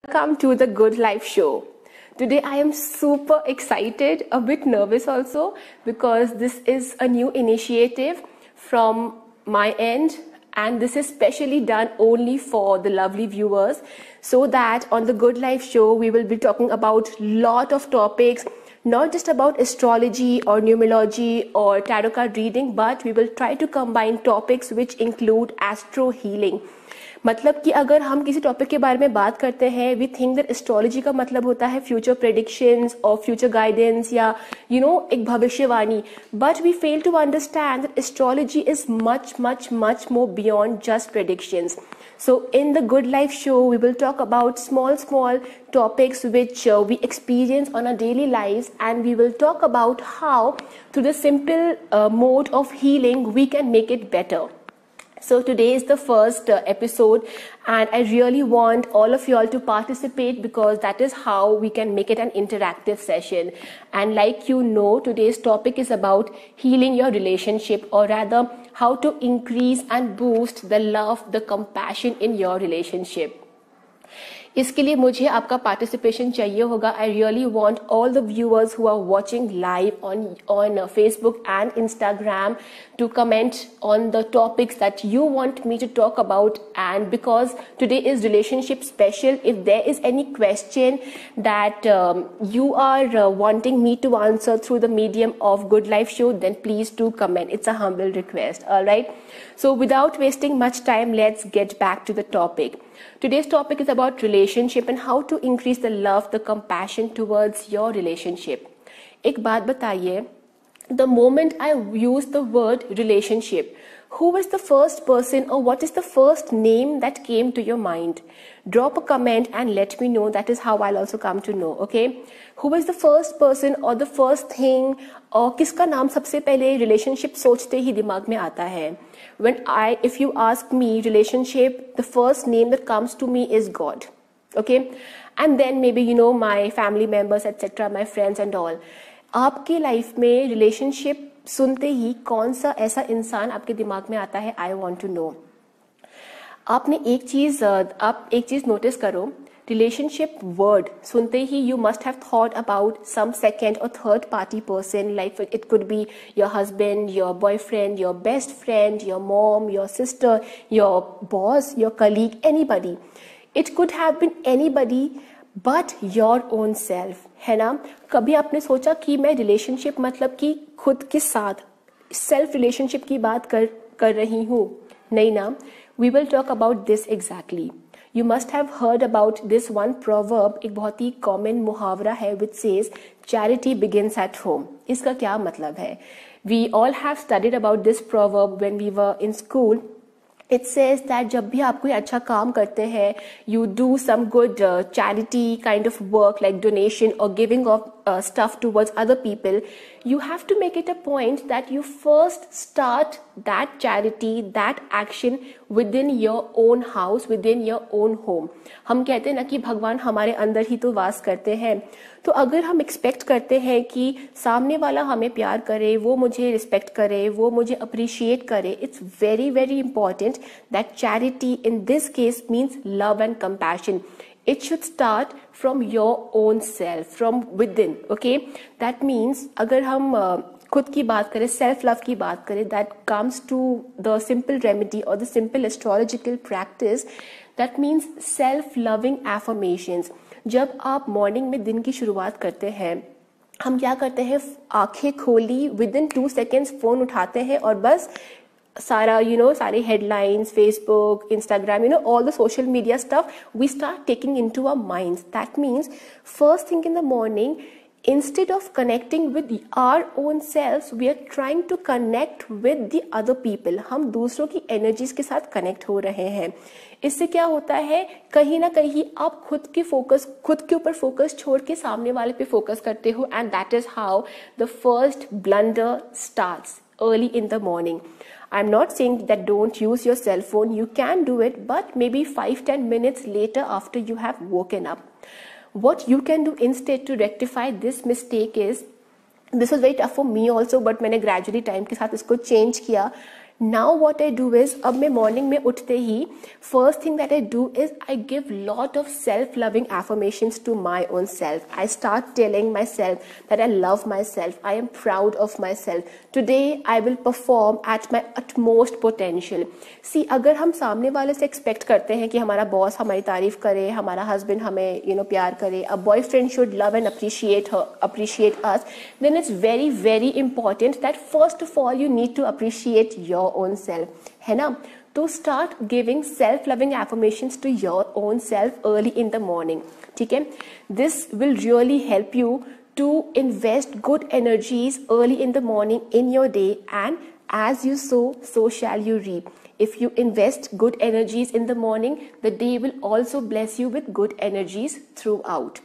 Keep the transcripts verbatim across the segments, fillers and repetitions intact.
Welcome to the Good Life Show. Today I am super excited, a bit nervous also, because this is a new initiative from my end, and this is specially done only for the lovely viewers, so that on the Good Life Show we will be talking about lot of topics, not just about astrology or numerology or tarot card reading, but we will try to combine topics which include astro healing. मतलब कि अगर हम किसी topic के बारे में बात करते हैं, वी थिंक दैट एस्ट्रोलॉजी का मतलब होता है फ्यूचर प्रेडिक्शंस और फ्यूचर गाइडेंस या यू नो एक भविष्यवाणी, but we fail to understand that astrology is much much much more beyond just predictions. So in the Good Life Show, we will talk about small, small topics which uh, we experience on our daily lives, and we will talk about how, through the simple uh, mode of healing, we can make it better. So today is the first uh, episode, and I really want all of you all to participate, because that is how we can make it an interactive session. And like you know, today's topic is about healing your relationship, or rather how to increase and boost the love, the compassion in your relationship. इसके लिए मुझे आपका participation चाहिए होगा. I really want all the viewers who are watching live on on Facebook and Instagram to comment on the topics that you want me to talk about. And because today is relationship special, if there is any question that um, you are uh, wanting me to answer through the medium of Good Life Show, then please do comment. It's a humble request. All right, so without wasting much time, let's get back to the topic. Today's topic is about relationship and how to increase the love, the compassion towards your relationship. एक बात बताइए, the moment I use the word relationship, who is the first person or what is the first name that came to your mind? Drop a comment and let me know. That is how I'll also come to know. Okay, who is the first person or the first thing, और किसका नाम सबसे पहले relationship सोचते ही दिमाग में आता है? When I, if you ask me relationship, the first name that comes to me is God. Okay, and then maybe you know my family members, et cetera, my friends and all. आपकी life में relationship सुनते ही कौन सा ऐसा इंसान आपके दिमाग में आता है? I want to know. आपने एक चीज आप एक चीज नोटिस करो, रिलेशनशिप वर्ड सुनते ही you must have thought about some second और third party person. Like it could be your husband, your boyfriend, your best friend, your mom, your sister, your boss, your colleague, anybody. It could have been anybody but your own self, है ना? कभी आपने सोचा कि मैं relationship मतलब कि खुद के साथ सेल्फ रिलेशनशिप की बात कर कर रही हूँ? नहीं ना. We will talk about this exactly. You must have heard about this one proverb. एक बहुत ही कॉमन मुहावरा है which says charity begins at home. इसका क्या मतलब है? We all have studied about this proverb when we were in school. It says that जब भी आप कोई अच्छा काम करते हैं, you do some good uh, charity kind of work like donation or giving of uh, stuff towards other people, you have to make it a point that you first start that charity, that action within your own house, within your own home. हम कहते हैं ना कि भगवान हमारे अंदर ही तो वास करते हैं. तो अगर हम एक्सपेक्ट करते हैं कि सामने वाला हमें प्यार करे, वो मुझे रिस्पेक्ट करे, वो मुझे अप्रिशिएट करे, it's very very important that charity in this case means love and compassion. It should start from your own self, from within. Okay, that means अगर हम uh, खुद की बात करें, सेल्फ लव की बात करें, that comes to the simple remedy or the simple astrological practice. That means self loving affirmations. जब आप मॉर्निंग में दिन की शुरुआत करते हैं, हम क्या करते हैं? आंखें खोली, within two seconds phone उठाते हैं और बस सारा यू नो सारे headlines, Facebook, Instagram, you know all the social media stuff we start taking into our minds. That means first thing in the morning, instead of connecting with our own selves, we are trying to connect with the other people. हम दूसरों की energies के साथ connect हो रहे हैं. इससे क्या होता है? कहीं ना कहीं आप खुद के फोकस खुद के ऊपर फोकस छोड़ के सामने वाले पे फोकस करते हो, and that is how the first blunder starts early in the morning. I'm not saying that don't use your cell phone. You can do it, but maybe five to ten minutes later after you have woken up. What you can do instead to rectify this mistake is, this was very tough for me also, but मैंने gradually time के साथ इसको change किया. Now what I do is, अब मैं morning में उठते ही first thing that I do is I give lot of self-loving affirmations to my own self. I start telling myself that I love myself, I am proud of myself. Today I will perform at my utmost potential. See, अगर हम सामने वाले से expect करते हैं कि हमारा boss हमारी तारीफ करे, हमारा husband हमें you know प्यार करे, a boyfriend should love and appreciate her, appreciate us, then it's very very important that first of all you need to appreciate your own self, है ना? तो start giving self-loving affirmations to your own self early in the morning, ठीक है? This will really help you to invest good energies early in the morning in your day, and as you sow, so shall you reap. If you invest good energies in the morning, the day will also bless you with good energies throughout.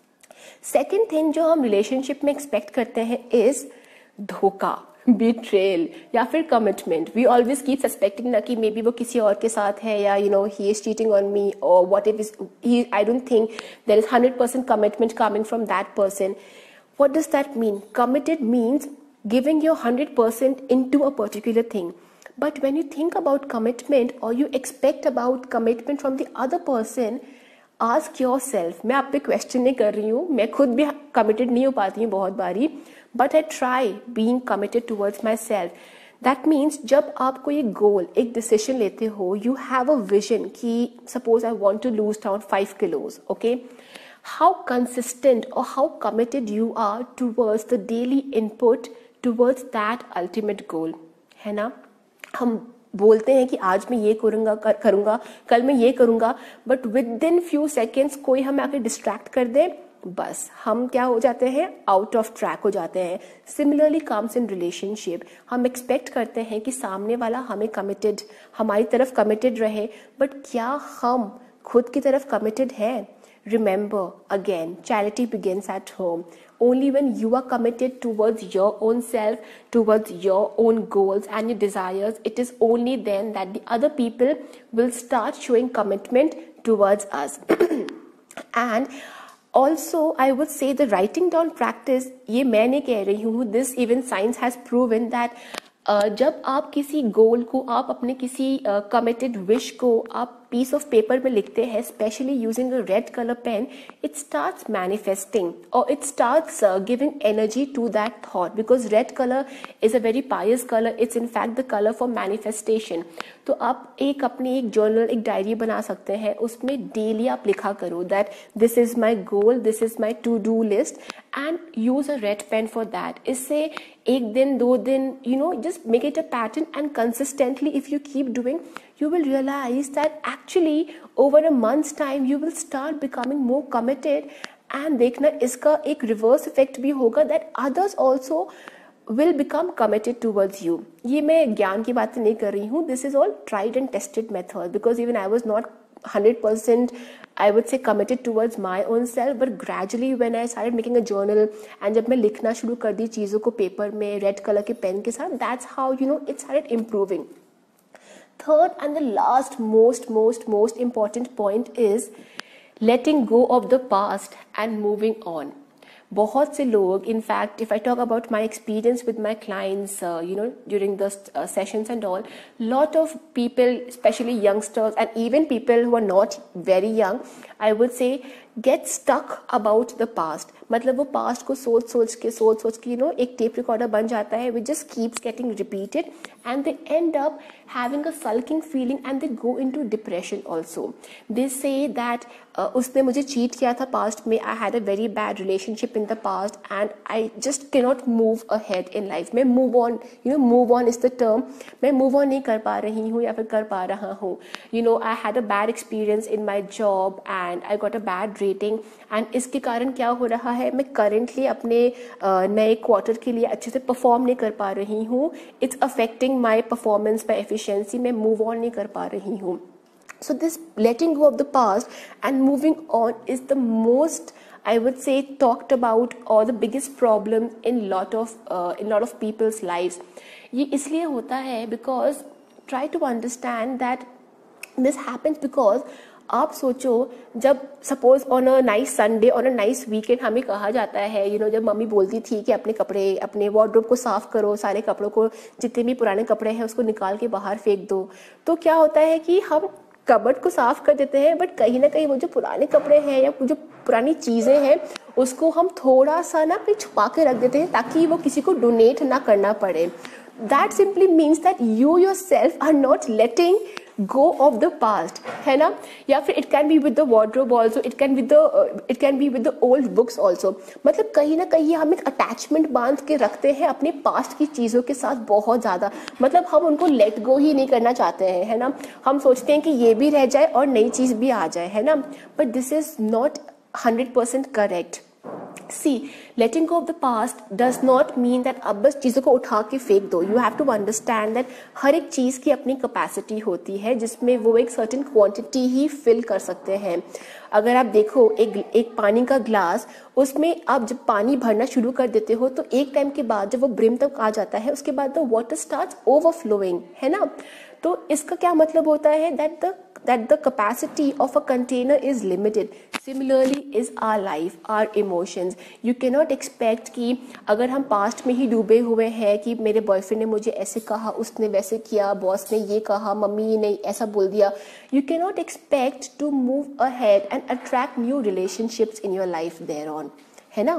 Second thing जो हम relationship में expect करते हैं is धोखा, betrayal या फिर commitment. We always keep suspecting ना कि maybe वो किसी और के साथ है, या you know he is cheating on me, or what if he, I don't think there is one hundred percent commitment coming from that person. What does that mean? Committed means giving your one hundred percent into a particular thing. But when you think about commitment, or you expect about commitment from the other person, ask yourself. मैं आप पे question नहीं कर रही हूँ, मैं खुद भी committed नहीं हो पाती हूँ बहुत बारी, but I try being committed towards myself. That means जब आप कोई एक goal, एक decision लेते हो, you have a vision कि suppose I want to lose down five kilos, okay? How consistent or how committed you are towards the daily input towards that ultimate goal, है ना? हम बोलते हैं कि आज मैं ये करूँगा कर, करूँगा कल मैं ये करूँगा, but within few seconds कोई हमें आके डिस्ट्रैक्ट कर दे, बस हम क्या हो जाते हैं, आउट ऑफ ट्रैक हो जाते हैं. Similarly comes in relationship. हम एक्सपेक्ट करते हैं कि सामने वाला हमें कमिटेड, हमारी तरफ कमिटेड रहे, बट क्या हम खुद की तरफ कमिटेड हैं? Remember, again, charity begins at home. Only when you are committed towards your own self, towards your own goals and your desires, it is only then that the other people will start showing commitment towards us. And also, I would say the writing down practice, ये मैं नहीं कह रही हूँ, this even science has proven that uh, जब आप किसी गोल को, आप अपने किसी कमिटेड uh, विश को आप piece of paper में लिखते हैं, especially using a red color pen, it starts manifesting, or it starts uh, giving energy to that thought, because red color is a very pious color. It's in fact the color for manifestation. तो आप एक अपनी एक journal, एक diary बना सकते हैं, उसमें डेली आप लिखा करो that this is my goal, this is my to do list, and use a red pen for that. इससे एक दिन दो दिन, you know, just make it a pattern, and consistently if you keep doing, you will realize that actually over a month's time you will start becoming more committed, and देखना इसका एक reverse effect भी होगा that others also will become committed towards you. ये मैं ज्ञान की बातें नहीं कर रही हूँ, this is all tried and tested method, because even I was not one hundred percent I would say committed towards my own self, but gradually when I started making a journal, and जब मैं लिखना शुरू कर दी चीज़ों को paper में red colour के pen के साथ, that's how you know it started improving. Third and the last most most most important point is letting go of the past and moving on. बहुत से लोग, in fact, if I talk about my experience with my clients, uh, you know, during the uh, sessions and all, lot of people, especially youngsters and even people who are not very young, I would say, get stuck about the past. मतलब वो past को सोच सोच के सोच सोच के you know एक tape recorder बन जाता है, which just keeps getting repeated, and they end up having a sulking feeling, and they go into depression also. They say that uh, उसने मुझे cheat किया था past में, I had a very bad relationship in the past, and I just cannot move ahead in life. मैं move on, you know, move on is the term. मैं move on नहीं कर पा रही हूँ या फिर कर पा रहा हूँ. You know, I had a bad experience in my job and I got a bad rating, and इसके कारण क्या हो रहा है, मैं currently अपने नए क्वार्टर के लिए अच्छे से परफॉर्म नहीं कर पा रही हूँ. It's affecting my performance, my efficiency. मैं move on नहीं कर पा रही हूँ. So this letting go of the past and moving on is the most, I would say, talked about or the biggest problem in lot of uh, in lot of people's lives. ये इसलिए होता है because try to understand that this happens because आप सोचो, जब suppose on a nice Sunday, on a nice weekend हमें कहा जाता है, यू नो जब मम्मी बोलती थी कि अपने कपड़े, अपने वार्डरोब को साफ करो, सारे कपड़ों को, जितने भी पुराने कपड़े हैं उसको निकाल के बाहर फेंक दो, तो क्या होता है कि हम कबर्ड को साफ कर देते हैं, बट कहीं ना कहीं वो जो पुराने कपड़े हैं या जो पुरानी चीज़ें हैं उसको हम थोड़ा सा ना कहीं छुपा के रख देते हैं ताकि वो किसी को डोनेट ना करना पड़े. That simply means that you yourself are not letting go of the past, है ना. या फिर it can be with the wardrobe also, it can be the uh, it can be with the old books also. मतलब कहीं ना कहीं हम एक attachment बांध के रखते हैं अपने past की चीज़ों के साथ बहुत ज़्यादा. मतलब हम उनको let go ही नहीं करना चाहते हैं, है ना. हम सोचते हैं कि ये भी रह जाए और नई चीज़ भी आ जाए, है ना. But this is not one hundred percent correct. See, letting go of the past does not mean that अब बस चीज़ों को उठा के फेंक दो. You have to understand that हर एक चीज़ की अपनी कैपेसिटी होती है जिसमें वो एक सर्टेन क्वांटिटी ही फिल कर सकते हैं. अगर आप देखो एक एक पानी का ग्लास, उसमें आप जब पानी भरना शुरू कर देते हो तो एक टाइम के बाद जब वो ब्रिम तक आ जाता है उसके बाद द वाटर स्टार्ट्स ओवरफ्लोइंग, है ना. तो इसका क्या मतलब होता है, that the that the capacity of a container is limited. Similarly is our life, our emotions. You cannot expect कि अगर हम पास्ट में ही डूबे हुए हैं कि मेरे बॉयफ्रेंड ने मुझे ऐसे कहा, उसने वैसे किया, बॉस ने ये कहा, मम्मी ने ऐसा बोल दिया, you cannot expect to move ahead and attract new relationships in your life thereon, है ना.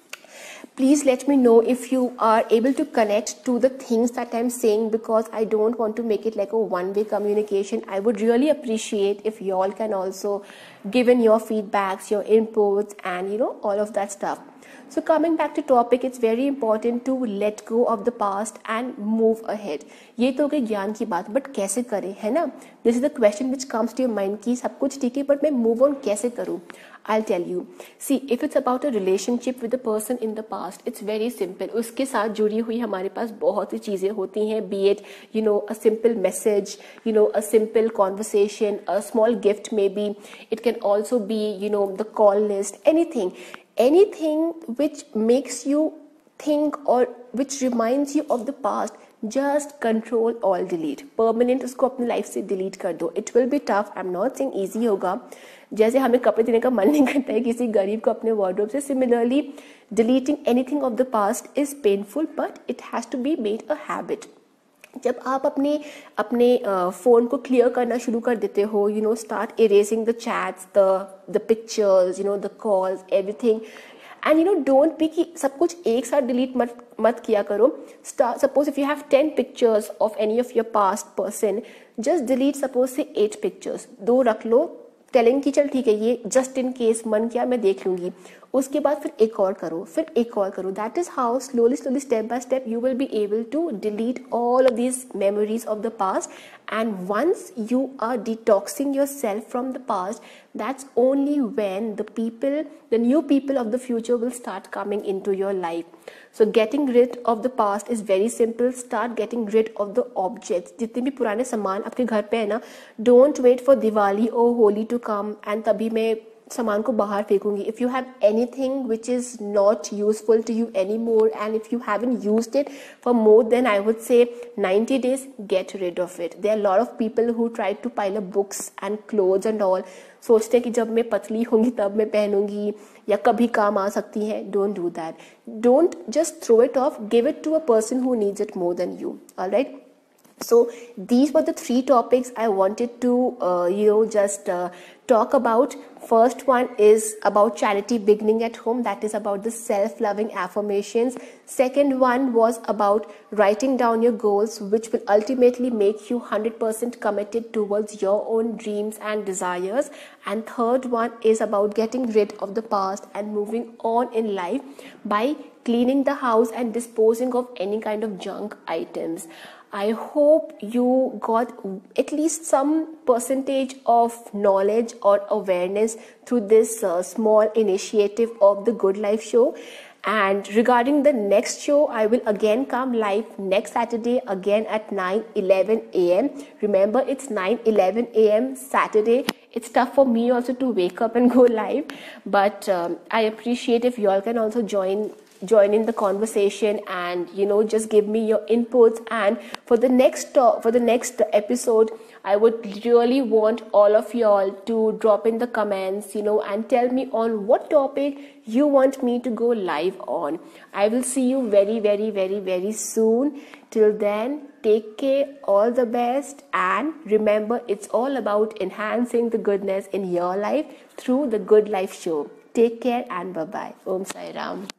Please let me know if you are able to connect to the things that I'm saying, because I don't want to make it like a one-way communication. I would really appreciate if you all can also give in your feedbacks, your inputs, and you know all of that stuff. So coming back to topic, it's very important to let go of the past and move ahead. ये तो के ज्ञान की बात, but कैसे करें, है ना. This is the question which comes to your mind कि सब कुछ ठीक है but मैं move on कैसे करूँ. I'll tell you. See, if it's about a relationship with a person in the past, it's very simple. उसके साथ जुड़ी हुई हमारे पास बहुत सी चीज़ें होती हैं. Be it, you know, a simple message, you know, a simple conversation, a small gift maybe. It can also be, you know, the call list, anything. Anything which makes you think or which reminds you of the past, just control all delete. Permanent उसको अपनी life से delete कर दो. It will be tough. I'm not saying easy होगा. जैसे हमें कपड़े देने का मन नहीं करता है किसी गरीब को अपने वार्डरोब से, similarly deleting anything of the past is painful but it has to be made a habit. जब आप अपने अपने फ़ोन uh, को क्लियर करना शुरू कर देते हो, you know start erasing the chats, the the pictures, you know the calls, everything. And you know don't be कि सब कुछ एक साथ डिलीट मत मत किया करो. Suppose if you have ten pictures of any of your past person, just delete suppose say eight pictures, दो रख लो, टेलिंग की चल ठीक है ये जस्ट इन केस मन किया मैं देख लूंगी. उसके बाद फिर एक और करो, फिर एक और करो. That is how slowly slowly step by step you will be able to delete all of these memories of the past. And once you are detoxing yourself from the past, that's only when the people, the new people of the future will start coming into your life. So getting rid of the past is very simple. Start getting rid of the objects. जितने भी पुराने सामान आपके घर पे है ना, don't wait for Diwali or Holi to come and तभी मैं सामान को बाहर फेंकूंगी. If you have anything which is not useful to you anymore and if you haven't used it for more than I would say ninety days, get rid of it. There are a lot of people who try to pile up books and clothes and all. सोचते हैं कि जब मैं पतली होंगी तब मैं पहनूंगी या कभी काम आ सकती है. Don't do that. Don't just throw it off. Give it to a person who needs it more than you. All right. So these were the three topics I wanted to uh, you know just uh, talk about. First one is about charity beginning at home. That is about the self-loving affirmations. Second one was about writing down your goals, which will ultimately make you one hundred percent committed towards your own dreams and desires. And third one is about getting rid of the past and moving on in life by cleaning the house and disposing of any kind of junk items. I hope you got at least some percentage of knowledge or awareness through this uh, small initiative of the Good Life Show. And regarding the next show, I will again come live next Saturday again at nine eleven a m Remember, it's nine eleven a m Saturday. It's tough for me also to wake up and go live, but um, I appreciate if you all can also join join in the conversation and you know just give me your inputs. And for the next uh, for the next episode, I would really want all of y'all to drop in the comments, you know, and tell me on what topic you want me to go live on. I will see you very, very, very, very soon. Till then, take care, all the best, and remember, it's all about enhancing the goodness in your life through the Good Life Show. Take care and bye-bye. Om Sai Ram.